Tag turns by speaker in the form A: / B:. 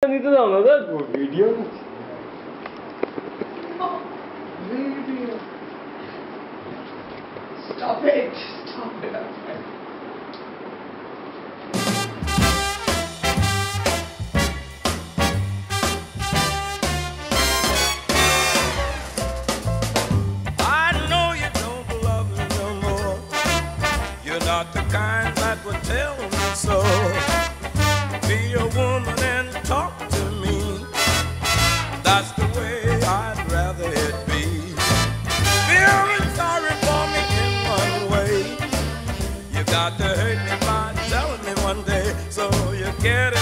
A: নিতে দাও না দাদা
B: video
C: Stop it! Stop it!
D: I know you don't love me no more. You're not the kind that would tell me so. Be a woman and talk to me. That's the way I'd rather it be. Feeling sorry for me in one way. You got to hurt me by telling me one day, so you get it.